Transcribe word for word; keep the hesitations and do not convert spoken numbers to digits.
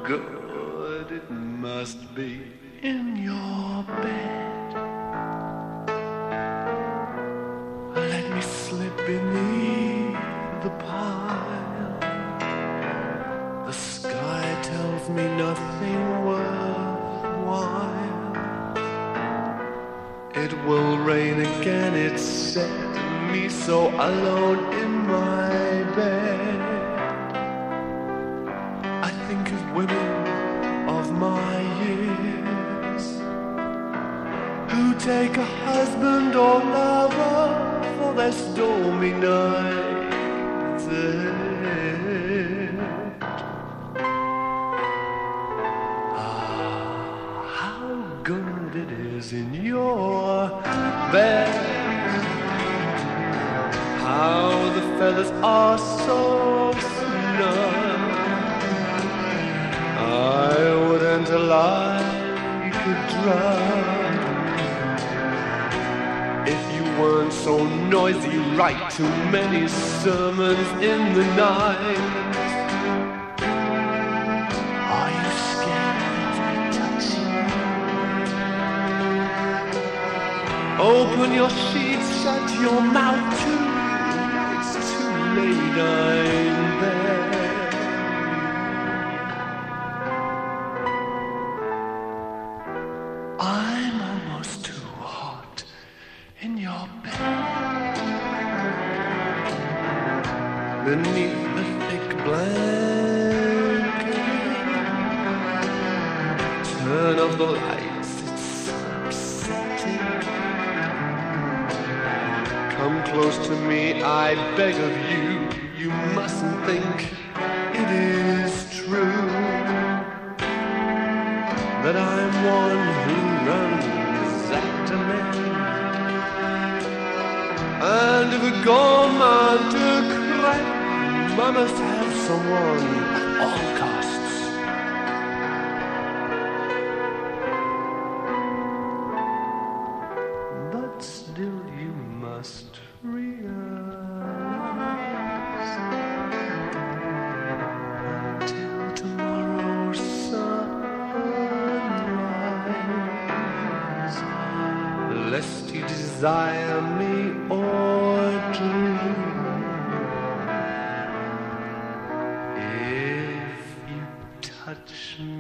good it must be in your bed. Let me slip beneath the pile. The sky tells me nothing worthwhile. It will rain again, it said, me so alone in my bed. I think of women of my years who take a husband or lover for their stormy nights ahead. Ah, how good it is in your bed. How the feathers are so snug. I wouldn't like a drug if you weren't so noisy, write too many sermons in the night. Are you scared of me touching you? Open your sheets, shut your mouth too. It's too late, I'm there. I'm almost too hot in your bed. Beneath the thick blanket, turn off the lights, it's upsetting. Come close to me, I beg of you. You mustn't think it is true that I'm one who runs after men. And if a gourmand to crack, I must have someone at all costs. But still you must realize until tomorrow's sunrise, lest you desire me or dream. If you touch me